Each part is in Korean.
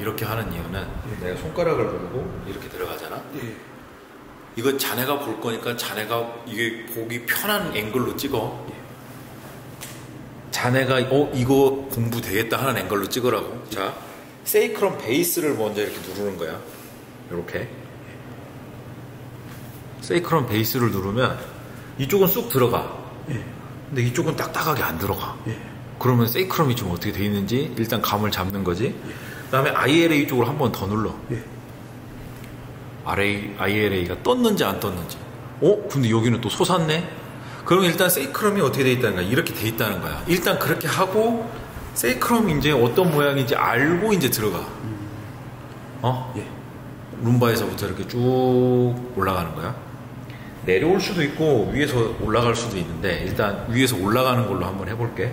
이렇게 하는 이유는 내가 손가락을 누르고 이렇게 들어가잖아. 이거 자네가 볼 거니까 자네가 이게 보기 편한 앵글로 찍어. 자네가 이거 공부 되겠다 하는 앵글로 찍으라고. 자, 세이크럼 베이스를 먼저 이렇게 누르는 거야. 이렇게 세이크럼 베이스를 누르면 이쪽은 쑥 들어가. 근데 이쪽은 딱딱하게 안 들어가. 그러면 세이크럼이 좀 어떻게 돼 있는지 일단 감을 잡는 거지. 그 다음에 ILA 쪽으로 한 번 더 눌러. ILA가 떴는지 안 떴는지. 근데 여기는 또 솟았네. 그러면 일단 세이크럼이 어떻게 돼 있다는 거야. 이렇게 돼 있다는 거야. 일단 그렇게 하고 세이크럼이 이제 어떤 모양인지 알고 이제 들어가. 룸바에서부터 이렇게 쭉 올라가는 거야. 내려올 수도 있고 위에서 올라갈 수도 있는데 일단 위에서 올라가는 걸로 한번 해볼게.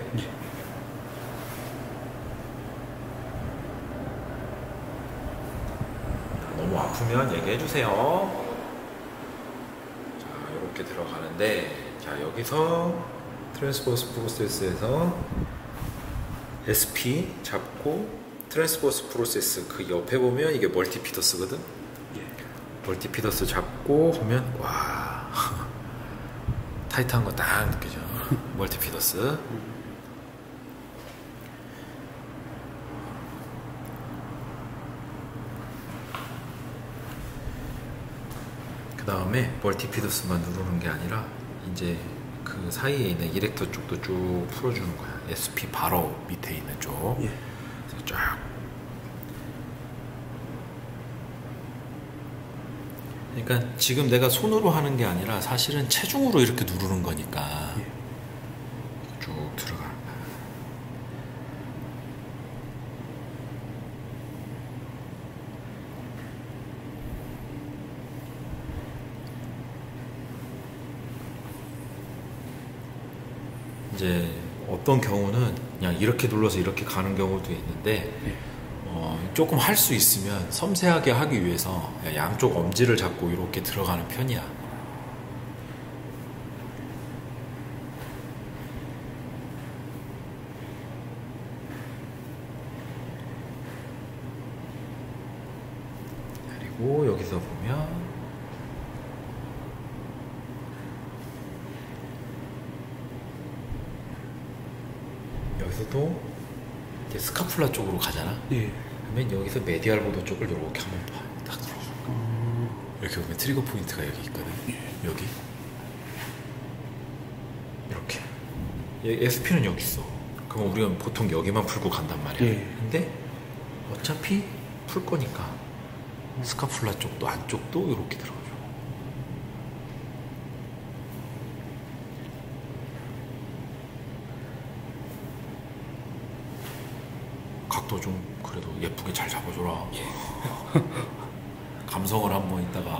너무 아프면 얘기해 주세요. 자, 이렇게 들어가는데, 자, 여기서 트랜스버스 프로세스에서 SP 잡고 트랜스버스 프로세스 그 옆에 보면 이게 멀티피더스거든. 멀티피더스 잡고 하면 와 타이트한 거 딱 느껴져. 멀티피더스. 그 다음에 멀티피더스만 누르는 게 아니라 이제 그 사이에 있는 이렉터 쪽도 쭉 풀어주는 거야. SP 바로 밑에 있는 쪽. 그래서 쫙. 그러니까 지금 내가 손으로 하는 게 아니라 사실은 체중으로 이렇게 누르는 거니까 쭉 들어가. 이제 어떤 경우는 그냥 이렇게 눌러서 이렇게 가는 경우도 있는데 조금 할 수 있으면 섬세하게 하기 위해서 양쪽 엄지를 잡고 이렇게 들어가는 편이야. 그리고 여기서 보면 여기서도 이제 스카풀라 쪽으로 가잖아. 그러면 여기서 메디알 보도 쪽을 이렇게 한번 딱 들어줘. 이렇게 보면 트리거 포인트가 여기 있거든. 여기 이렇게. SP는 여기 있어. 그럼 우리가 보통 여기만 풀고 간단 말이야. 근데 어차피 풀 거니까 스카풀라 쪽도 안쪽도 이렇게 들어가죠. 각도 좀 그래도 예쁘게 잘 잡아줘라. 감성을 한번 이따가.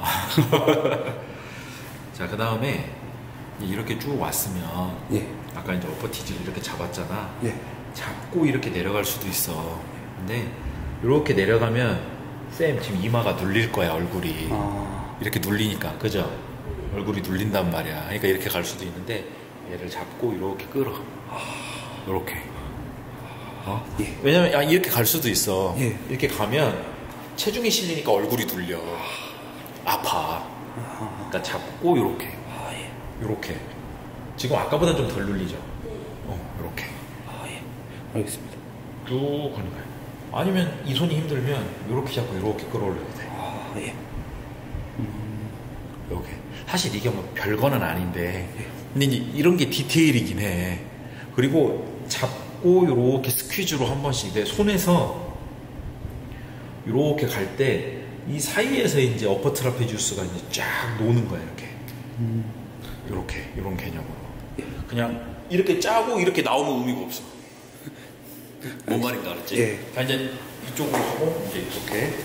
자, 그 다음에 이렇게 쭉 왔으면 아까 이제 어퍼티지를 이렇게 잡았잖아. 잡고 이렇게 내려갈 수도 있어. 근데 이렇게 내려가면 쌤 지금 이마가 눌릴 거야. 얼굴이 이렇게 눌리니까, 그죠? 얼굴이 눌린단 말이야. 그러니까 이렇게 갈 수도 있는데 얘를 잡고 이렇게 끌어. 이렇게. 왜냐면 이렇게 갈 수도 있어. 이렇게 가면 체중이 실리니까 얼굴이 눌려. 아파. 그러니까 잡고 이렇게. 이렇게. 지금 아까보다 좀 덜 눌리죠. 이렇게. 알겠습니다. 쭉 가는 거야. 아니면 이 손이 힘들면 이렇게 잡고 이렇게 끌어올려도 돼. 이렇게. 사실 이게 뭐 별거는 아닌데, 근데 이제 이런 게 디테일이긴 해. 그리고 잡고 이렇게 스퀴즈로 한 번씩 내 손에서 이렇게 갈 때 이 사이에서 이제 어퍼 트라페지우스가 이제 쫙 노는 거야. 이렇게 이런 개념으로. 그냥 이렇게 짜고 이렇게 나오면 의미가 없어. 뭔 말인가 알았지? 자, 이제 이쪽으로 하고 이제 이렇게.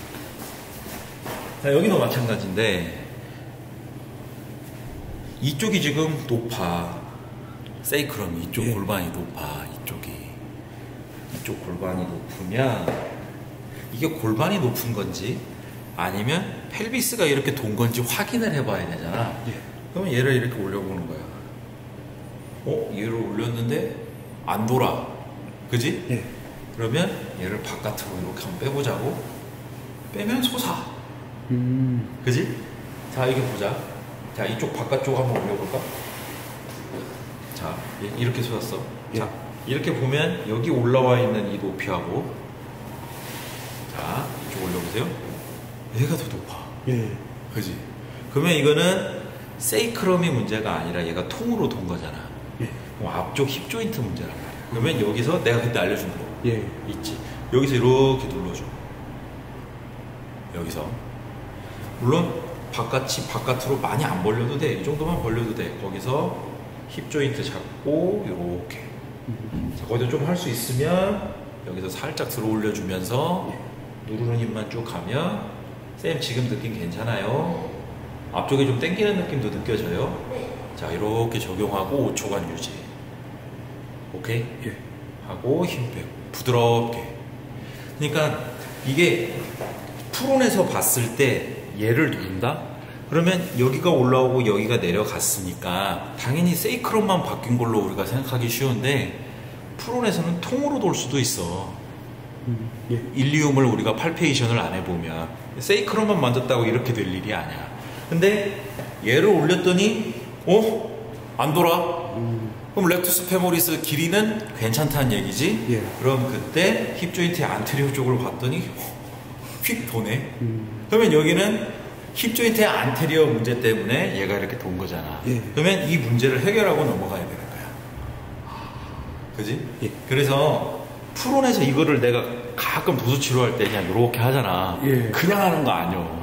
자, 여기도 마찬가지인데 이쪽이 지금 높아. 세이크럼 이쪽 골반이 높아. 이쪽 골반이 높으면 이게 골반이 높은 건지 아니면 펠비스가 이렇게 돈 건지 확인을 해봐야 되잖아. 그러면 얘를 이렇게 올려보는 거야. 얘를 올렸는데 안 돌아. 그지? 그러면 얘를 바깥으로 이렇게 한번 빼보자고. 빼면 솟아. 그지? 자, 이게 보자. 자, 이쪽 바깥쪽 한번 올려볼까? 자, 이렇게 솟았어. 예. 자, 이렇게 보면 여기 올라와 있는 이 높이하고, 자, 이쪽 올려보세요. 얘가 더 높아. 예. 그지? 그러면 이거는 세이크럼이 문제가 아니라 얘가 통으로 돈 거잖아. 예. 그럼 앞쪽 힙 조인트 문제란 말이야. 그러면 여기서 내가 그때 알려준 거 예. 있지. 여기서 이렇게 눌러줘. 여기서. 물론 바깥으로 많이 안 벌려도 돼. 이 정도만 벌려도 돼. 거기서 힙 조인트 잡고 이렇게. 자, 거기서 좀 할 수 있으면 여기서 살짝 들어 올려주면서 누르는 힘만 쭉 가면 쌤 지금 느낌 괜찮아요? 앞쪽에 좀 당기는 느낌도 느껴져요? 자, 이렇게 적용하고 5초간 유지. 오케이? 예. 하고 힘 빼고 부드럽게. 그러니까 이게 프론에서 봤을 때 얘를 누른다? 그러면 여기가 올라오고 여기가 내려갔으니까 당연히 세이크럼만 바뀐 걸로 우리가 생각하기 쉬운데 프론에서는 통으로 돌 수도 있어. 예. 일리움을 우리가 팔페이션을 안 해보면 세이크럼만 만졌다고 이렇게 될 일이 아니야. 근데 얘를 올렸더니 안 돌아. 그럼 렉투스 페모리스 길이는 괜찮다는 얘기지. 예. 그럼 그때 힙 조인트의 안테리어 쪽을 봤더니 휙 도네. 그러면 여기는 힙 조인트의 안테리어 문제 때문에 얘가 이렇게 돈 거잖아. 예. 그러면 이 문제를 해결하고 넘어가야 되는 거야. 그지? 예. 그래서 프론에서 이거를 내가 가끔 도수 치료할 때 그냥 이렇게 하잖아. 예. 그냥 하는 거 아니요.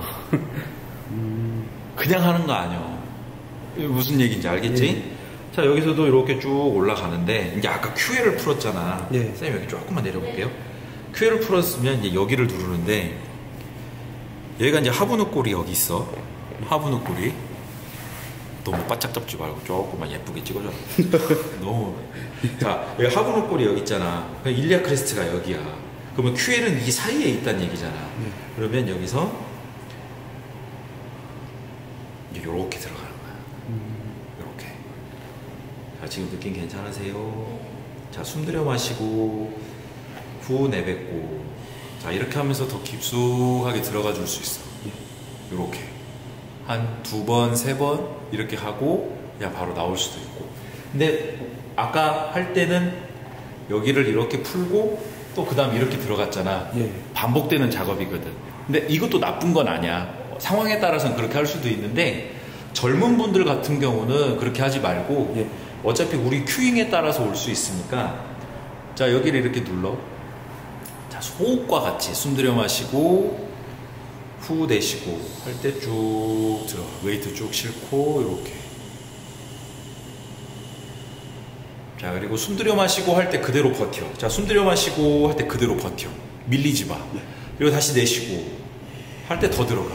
그냥 하는 거 아니요. 무슨 얘기인지 알겠지? 예. 자, 여기서도 이렇게 쭉 올라가는데 이제 아까 QL을 풀었잖아. 예. 선생님 여기 조금만 내려볼게요. QL을 풀었으면 이제 여기를 누르는데 얘가 이제 하부누 꼴이 여기 있어. 하부누 꼴이 너무 바짝 잡지 말고 조금만 예쁘게 찍어줘. 너무. 자, 여기 하부누 꼴이 여기 있잖아. 일리아 크레스트가 여기야. 그러면 QL은 이 사이에 있다는 얘기잖아. 그러면 여기서 이제 요렇게 들어가는 거야. 요렇게. 자, 지금 느낌 괜찮으세요? 자, 숨 들여 마시고 후 내뱉고. 자, 이렇게 하면서 더 깊숙하게 들어가 줄 수 있어. 요렇게. 한 2번, 3번 이렇게 하고 그냥 바로 나올 수도 있고. 근데 아까 할 때는 여기를 이렇게 풀고 또 그 다음 이렇게 들어갔잖아. 예. 반복되는 작업이거든. 근데 이것도 나쁜 건 아니야. 상황에 따라서는 그렇게 할 수도 있는데 젊은 분들 같은 경우는 그렇게 하지 말고 예. 어차피 우리 큐잉에 따라서 올 수 있으니까 자, 여기를 이렇게 눌러. 자, 호흡과 같이 숨 들여 마시고 후 내쉬고 할 때 쭉 들어. 웨이트 쭉 싣고 이렇게. 자, 그리고 숨 들여 마시고 할 때 그대로 버텨. 자, 숨 들여 마시고 할 때 그대로 버텨. 밀리지 마. 그리고 다시 내쉬고 할 때 더 들어가.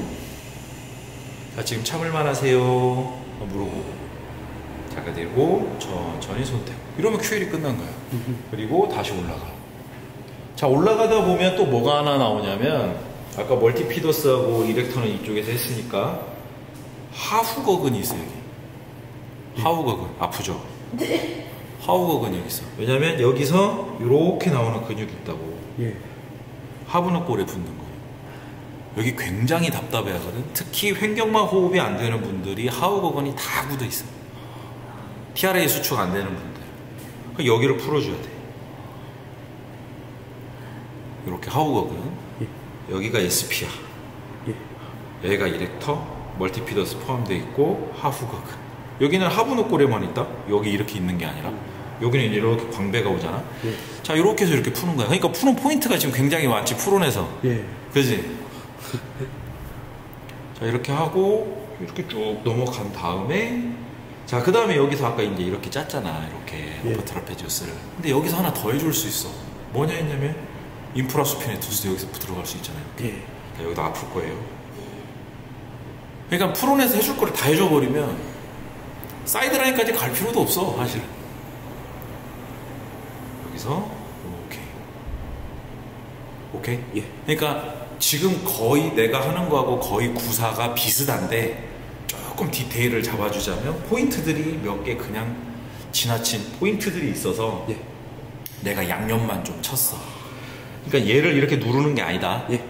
자, 지금 참을만 하세요? 물어보고. 자, 그리고 천천히 손 대고. 이러면 QL이 끝난 거야. 그리고 다시 올라가. 자, 올라가다 보면 또 뭐가 하나 나오냐면 아까 멀티피더스하고 이렉터는 이쪽에서 했으니까 하후거근이 있어. 여기 하후거근 아프죠? 하후거근이 여기 있어. 왜냐면 여기서 이렇게 나오는 근육이 있다고. 예. 하부는 꼴에 붙는 거. 여기 굉장히 답답해 하거든. 특히 횡격막 호흡이 안 되는 분들이 하후거근이 다 굳어 있어. TRA 수축 안 되는 분들. 그럼 여기를 풀어줘야 돼. 이렇게 하후거근. 예. 여기가 SP야. 예. 여기가 이렉터, 멀티피더스 포함되어 있고 하후거근. 여기는 하부노골에만 있다. 여기 이렇게 있는 게 아니라 여기는 이렇게 광배가 오잖아. 예. 자, 이렇게 해서 이렇게 푸는 거야. 그러니까 푸는 포인트가 지금 굉장히 많지, 프론에서. 예. 그지? 자, 이렇게 하고 이렇게 쭉 넘어간 다음에 자, 그 다음에 여기서 아까 이제 이렇게 짰잖아. 이렇게 예. 오버트라페지우스를. 근데 여기서 하나 더 해줄 수 있어. 뭐냐 했냐면 인프라수피네투스도 여기서 들어갈 수 있잖아요. 예. 자, 여기도 아플 거예요. 그러니까 프론에서 해줄 거를 다 해줘버리면 사이드라인까지 갈 필요도 없어, 사실. 여기서 오케이. 예. 그러니까 지금 거의 내가 하는 거하고 거의 구사가 비슷한데 조금 디테일을 잡아주자면 포인트들이 몇 개 그냥 지나친 포인트들이 있어서 예. 내가 양념만 좀 쳤어. 그러니까 얘를 이렇게 누르는 게 아니다. 예.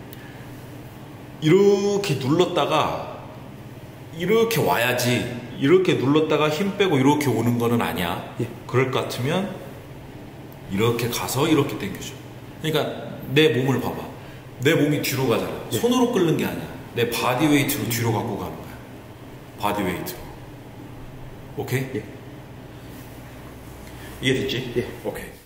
이렇게 눌렀다가 이렇게 와야지. 이렇게 눌렀다가 힘 빼고 이렇게 오는 거는 아니야. 예. 그럴 것 같으면 이렇게 가서 이렇게 당겨줘. 그러니까 내 몸을 봐봐. 내 몸이 뒤로 가잖아. 예. 손으로 끓는 게 아니야. 내 바디 웨이트로 뒤로 갖고 가는 거야. 바디 웨이트로. 오케이? 예. 이해됐지? 예. 오케이.